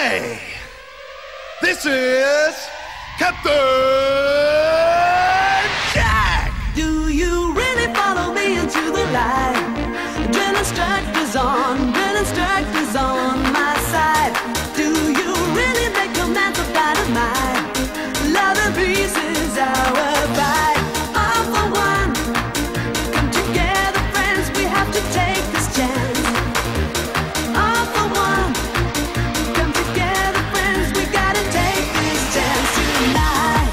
Hi, this is Captain Jack. Do you really follow me into the light? Drill instructors on my side. Do you really make a man so dynamite? Love and peace is our fight. All for one, come together, friends. We have to take this chance. All for one, come together, friends. We gotta take this chance tonight.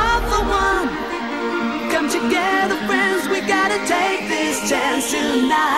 Together, friends, we gotta take this chance tonight.